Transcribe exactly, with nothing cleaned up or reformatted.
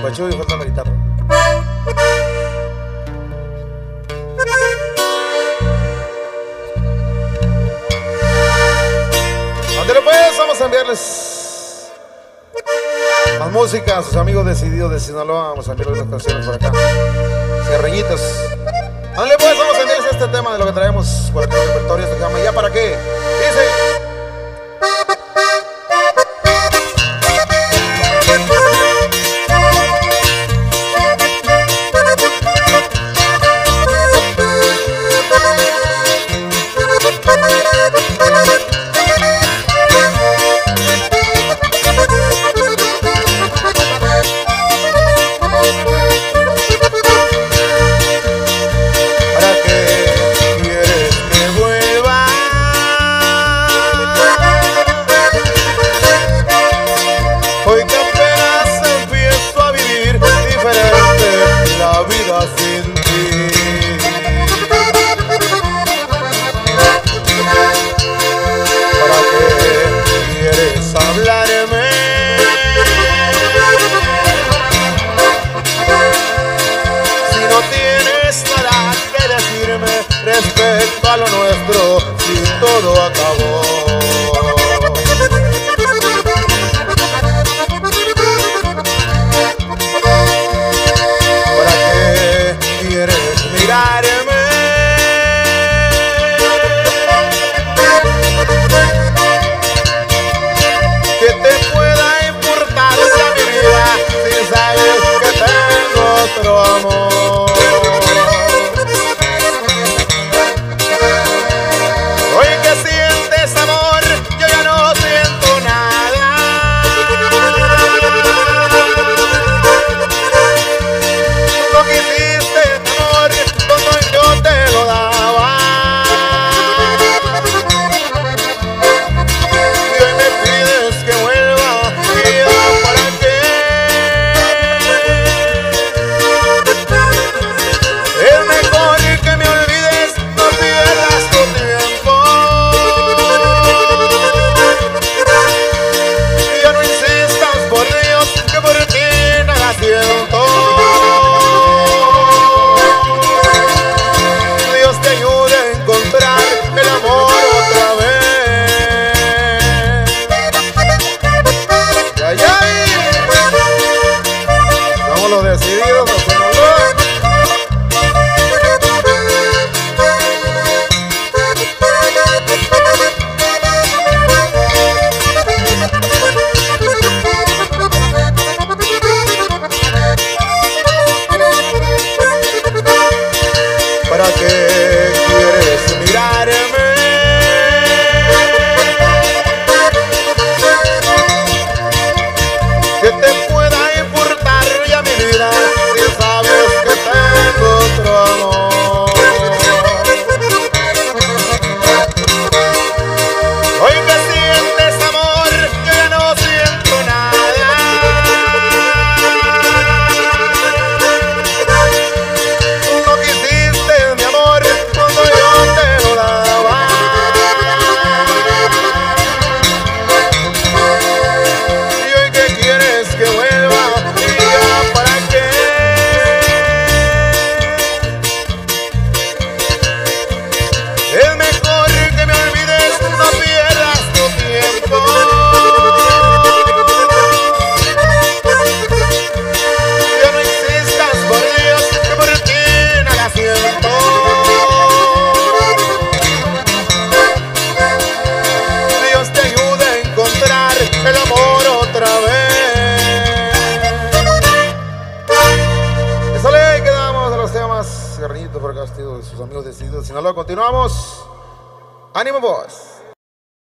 Pachuy, falta la guitarra. Ándale pues, vamos a enviarles más música a sus amigos decididos de Sinaloa. Vamos a enviarles unas canciones por acá, cierreñitos. Ándale pues, vamos a enviarles este tema de lo que traemos por aquí en el repertorio. Este que se llama ¿Ya para qué? Dice: sin ti. ¿Para qué quieres hablarme? Si no tienes nada que decirme respecto a lo nuestro, si todo acabó. Que te pueda importar la mi vida si sabes que tengo otro amor. Hoy que sientes amor, yo ya no siento nada. Lo que hiciste, amor, cuando yo te lo daba. Dios te ayude a encontrar el amor otra vez. Ya, ya. Somos los decididos, los Sinaloa. ¿Para qué quieres mirarme? Que te pueda importar ya mi vida si sabes que tengo otro amor. Hoy que sientes amor, yo ya no siento nada. No quisiste mi amor cuando yo te lo daba. Y hoy que quieres que vuelva, y ya para qué. Es mejor que me olvides, no pierdas tu tiempo. Ya no existas, por Dios, que por ti nada siento. Dios te ayude a encontrar el amor otra vez. Eso le quedamos de los temas. Cierreñito por acá, de sus amigos decididos. Si no lo continuamos, ánimo vos.